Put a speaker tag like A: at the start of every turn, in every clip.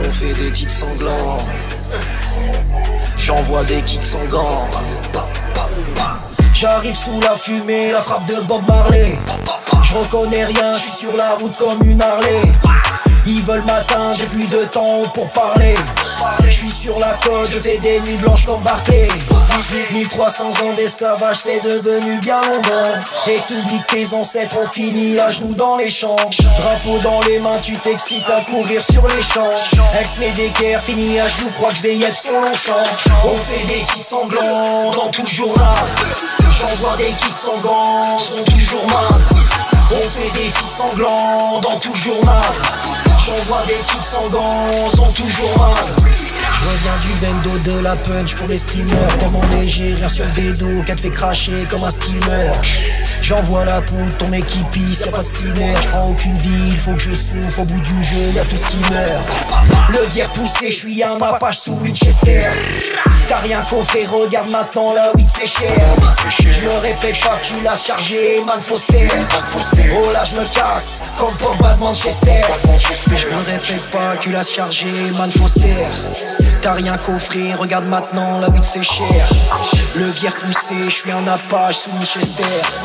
A: On fait des titres sanglants, j'envoie des kicks sanglants. J'arrive sous la fumée, la frappe de Bob Marley. Je reconnais rien, je suis sur la route comme une Harley. Ils veulent m'atteindre, j'ai plus de temps pour parler. Je suis sur la côte, je fais des nuits blanches comme Barclay. 1300 ans d'esclavage, c'est devenu bien longtemps. Et t'oublies que tes ancêtres ont fini à genoux dans les champs. Drapeau dans les mains, tu t'excites à courir sur les champs. Ex met d'équerre, fini à genoux, crois que je vais y être sur Longchamp. On fait des titres sanglants dans tout le journal. J'envoie des kicks sanglants, sont toujours mal. On fait des titres sanglants dans tout le journal. J'envoie des kicks sanglants, sont toujours mal. Je reviens du bendo, de la punch pour les steamers. Tellement léger, rien sur des dos, qu'elle te fait cracher comme un steamer. J'envoie la poudre, ton équipe, y'a pas de cinéma. J'prends aucune vie, il faut que je souffre. Au bout du jeu, y'a tout ce qui meurt. Le guerre poussé, j'suis un Apache sous Winchester. T'as rien coffré, regarde maintenant la weed c'est cher. Je me répète pas, tu l'as chargé, man Foster. Oh là je me casse, comme Pogba de Manchester. Je me répète pas, tu l'as chargé, man Foster. T'as rien coffré, regarde maintenant la weed c'est cher. Le guerre poussé, je suis un Apache sous Winchester.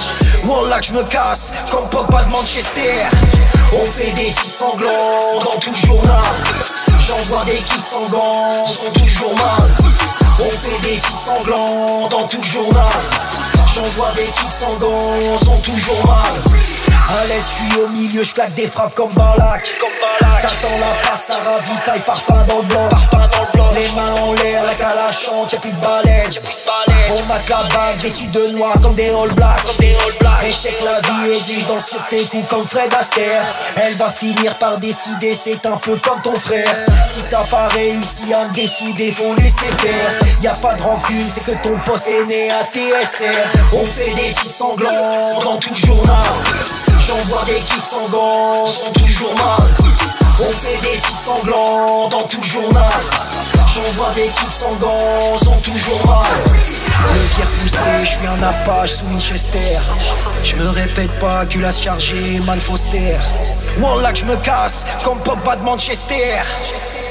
A: Oh là que je me casse, comme Pogba de Manchester. On fait des titres sanglants dans tout le journal. J'envoie des kicks sanglants, sont toujours mal. On fait des titres sanglants dans tout le journal. J'envoie des kicks sanglants, sont toujours mal. À l'aise, je suis au milieu, je claque des frappes comme Balak. T'attends la passe, ça ravitaille, par pain dans le bloc. Les mains en l'air, la calachante, y'a plus de balèze. On mate la bague, vêtu de noir comme des All Blacks. Et check la vie et dit dans sur tes coups comme Fred Astaire. Elle va finir par décider, c'est un peu comme ton frère. Si t'as pas réussi à me dessouder, faut laisser faire. Y'a pas de rancune, c'est que ton poste est né à TSR. On fait des titres sanglants dans tout le journal. J'envoie des kicks sanglants, sont toujours mal. On fait des titres sanglants dans tout le journal. J'envoie des kicks sanglants, sont toujours mal. Le pierre poussé, je suis un Apache sous Winchester. Je me répète pas, culasse chargé, man Foster. Wallah que je me casse, comme Pogba de Manchester.